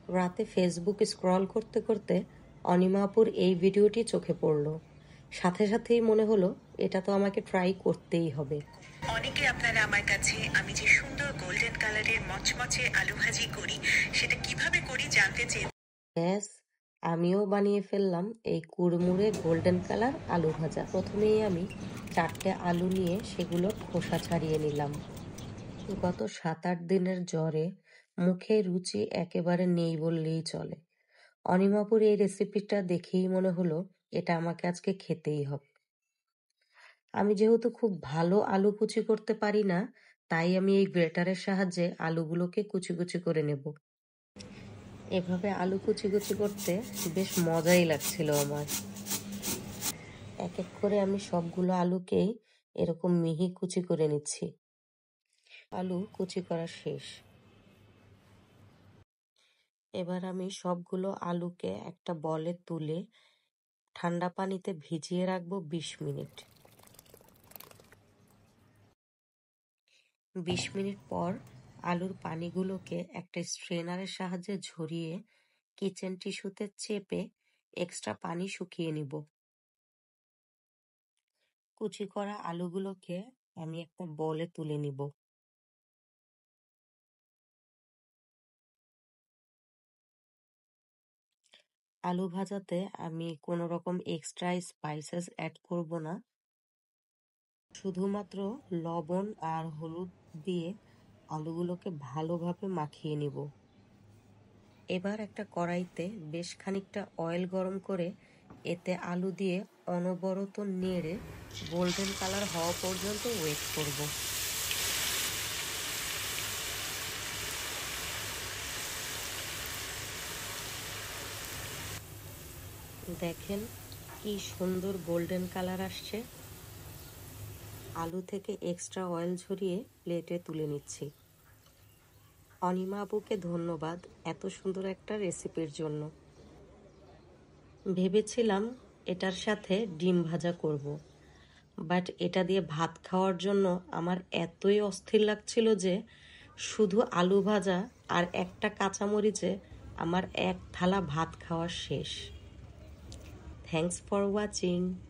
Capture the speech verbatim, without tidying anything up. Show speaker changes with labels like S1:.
S1: রাতে Facebook scroll করতে করতে অনিমা আপুর এই ভিডিওটি চোখে পড়ল। সাথে সাথেই মনে হলো এটা তো আমাকে ট্রাই করতেই হবে।
S2: অনেকে আপনারা আমার কাছে আমি যে সুন্দর গোল্ডেন কালারের মচমচে আলু ভাজি করি সেটা কিভাবে করি জানতে চেয়ে
S1: ব্যাস, আমিও বানিয়ে ফেললাম এই কুড়মুড়ে গোল্ডেন কালার আলু ভাজা। প্রথমেই আমি চারটে আলু নিয়ে সেগুলোর খোসা ছাড়িয়ে নিলাম। গত সাত আট দিনের জ্বরে মুখে রুচি একেবারে নেই বললেই চলে। অনিমাপুর এই রেসিপিটা দেখেই মনে হলো এটা আমাকে আজকে খেতেই হবে। আমি যেহেতু খুব ভালো আলু কুচি করতে পারি না, তাই আমি এই গ্রেটারের সাহায্যে আলুগুলোকে কুচি কুচি করে নেব। এভাবে আলু কুচি কুচি করতে বেশ মজাই লাগছিল আমার। এক এক করে আমি সবগুলো আলুকেই এরকম মিহি কুচি করে নিচ্ছি। আলু কুচি করা শেষ। এবার আমি সবগুলো আলুকে একটা বলে তুলে ঠান্ডা পানিতে ভিজিয়ে রাখবো বিশ মিনিট। বিশ মিনিট পর আলুর পানিগুলোকে একটা স্ট্রেনারের সাহায্যে ঝরিয়ে কিচেন টিস্যুতে চেপে এক্সট্রা পানি শুকিয়ে নিব। কুচি করা আলুগুলোকে আমি একটা বলে তুলে নিব। আলু ভাজাতে আমি কোনো রকম এক্সট্রা স্পাইসেস অ্যাড করব না, শুধুমাত্র লবণ আর হলুদ দিয়ে আলুগুলোকে ভালোভাবে মাখিয়ে নিব। এবার একটা কড়াইতে বেশ খানিকটা অয়েল গরম করে এতে আলু দিয়ে অনবরত নেড়ে গোল্ডেন কালার হওয়া পর্যন্ত ওয়েট করব। দেখেন কি সুন্দর গোল্ডেন কালার আসছে। আলু থেকে এক্সট্রা অয়েল ঝরিয়ে প্লেটে তুলে নিচ্ছি। অনিমা আপুকে ধন্যবাদ এত সুন্দর একটা রেসিপির জন্য। ভেবেছিলাম এটার সাথে ডিম ভাজা করব, বাট এটা দিয়ে ভাত খাওয়ার জন্য আমার এতই অস্থির লাগছিল যে শুধু আলু ভাজা আর একটা কাঁচামরিচে আমার এক থালা ভাত খাওয়া শেষ। Thanks for watching.